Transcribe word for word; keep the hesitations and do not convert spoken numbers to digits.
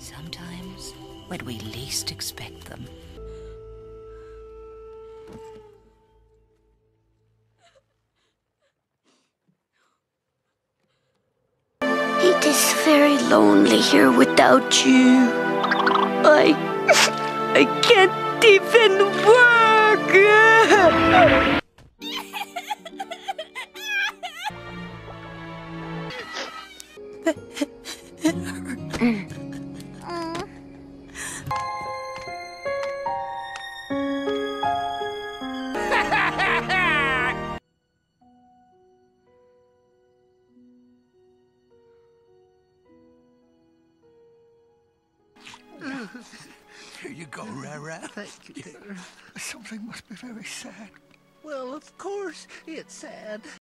Sometimes, when we least expect them. It is very lonely here without you. I... I can't even work! Here you go, Rara. Thank you, dear. Something must be very sad. Well, of course, it's sad.